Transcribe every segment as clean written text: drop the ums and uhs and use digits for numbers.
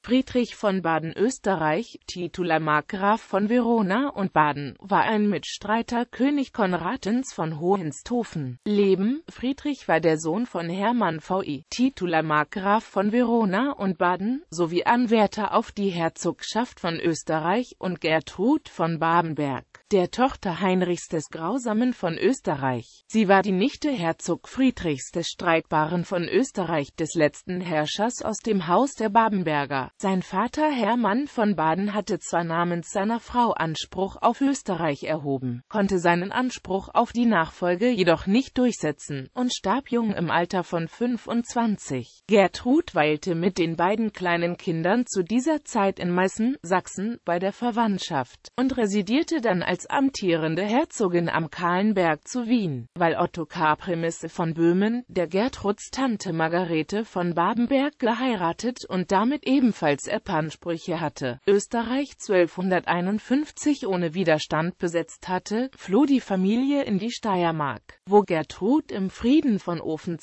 Friedrich von Baden-Österreich, Titular Markgraf von Verona und Baden, war ein Mitstreiter König Konradins von Hohenstaufen. Leben: Friedrich war der Sohn von Hermann VI, Titular Markgraf von Verona und Baden, sowie Anwärter auf die Herzogschaft von Österreich, und Gertrud von Babenberg, der Tochter Heinrichs des Grausamen von Österreich. Sie war die Nichte Herzog Friedrichs des Streitbaren von Österreich, des letzten Herrschers aus dem Haus der Babenberger. Sein Vater Hermann von Baden hatte zwar namens seiner Frau Anspruch auf Österreich erhoben, konnte seinen Anspruch auf die Nachfolge jedoch nicht durchsetzen und starb jung im Alter von 25. Gertrud weilte mit den beiden kleinen Kindern zu dieser Zeit in Meißen, Sachsen, bei der Verwandtschaft und residierte dann als amtierende Herzogin am Kahlenberg zu Wien, weil Otto Kaprimisse von Böhmen, der Gertruds Tante Margarete von Babenberg, geheiratet und damit ebenfalls Erbansprüche hatte. Österreich 1251 ohne Widerstand besetzt hatte, floh die Familie in die Steiermark, wo Gertrud im Frieden von Ofen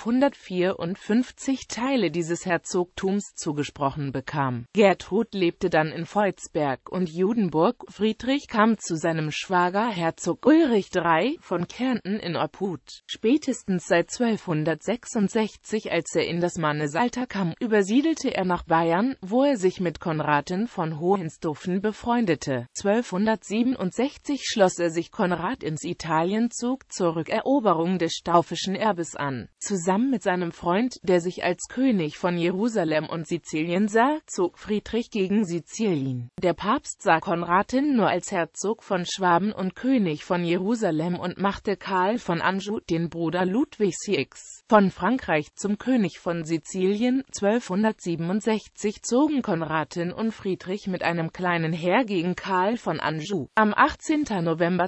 1254 Teile dieses Herzogtums zugesprochen bekam. Gertrud lebte dann in Volzberg und Judenburg. Friedrich kam zu seinem Schwager Herzog Ulrich III. Von Kärnten in Obhut. Spätestens seit 1266, als er in das Mannesalter kam, übersiedelte er nach Bayern, wo er sich mit Konradin von Hohenstaufen befreundete. 1267 schloss er sich Konradins Italienzug zur Rückeroberung des staufischen Erbes an. Zusammen mit seinem Freund, der sich als König von Jerusalem und Sizilien sah, zog Friedrich gegen Sizilien. Der Papst sah Konradin nur als Herzog von Schwaben und König von Jerusalem und machte Karl von Anjou, den Bruder Ludwigs von Frankreich, zum König von Sizilien. 1267 zogen Konradin und Friedrich mit einem kleinen Heer gegen Karl von Anjou. Am 18. November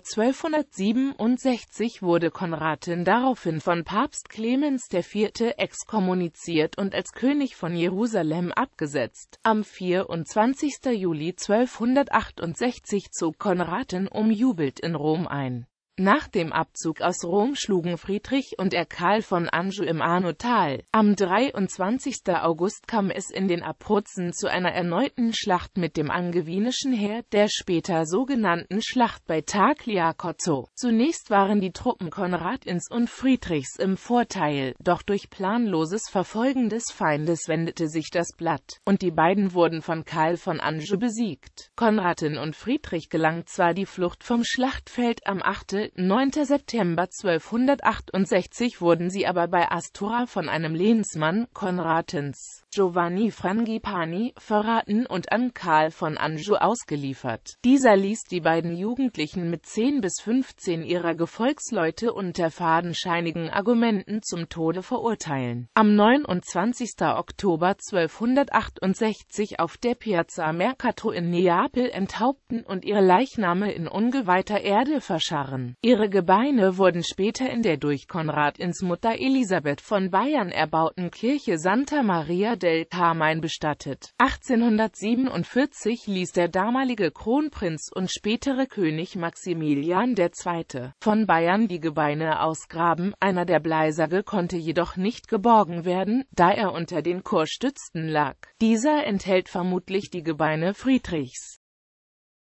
1267 wurde Konradin daraufhin von Papst Clemens IV. Exkommuniziert und als König von Jerusalem abgesetzt. Am 24. Juli 1268 zog Konradin umjubelt in Rom ein. Nach dem Abzug aus Rom schlugen Friedrich und er Karl von Anjou im Arnotal. Am 23. August kam es in den Abruzzen zu einer erneuten Schlacht mit dem angewinischen Heer, der später sogenannten Schlacht bei Tagliacozzo. Zunächst waren die Truppen Konradins und Friedrichs im Vorteil, doch durch planloses Verfolgen des Feindes wendete sich das Blatt, und die beiden wurden von Karl von Anjou besiegt. Konradin und Friedrich gelang zwar die Flucht vom Schlachtfeld, am 9. September 1268 wurden sie aber bei Astura von einem Lehnsmann Konradins, Giovanni Frangipani, verraten und an Karl von Anjou ausgeliefert. Dieser ließ die beiden Jugendlichen mit 10 bis 15 ihrer Gefolgsleute unter fadenscheinigen Argumenten zum Tode verurteilen. Am 29. Oktober 1268 auf der Piazza Mercato in Neapel enthaupten und ihre Leichname in ungeweihter Erde verscharren. Ihre Gebeine wurden später in der durch Konradins Mutter Elisabeth von Bayern erbauten Kirche Santa Maria del Carmine bestattet. 1847 ließ der damalige Kronprinz und spätere König Maximilian II. Von Bayern die Gebeine ausgraben. Einer der Bleisage konnte jedoch nicht geborgen werden, da er unter den Chorstützen lag. Dieser enthält vermutlich die Gebeine Friedrichs.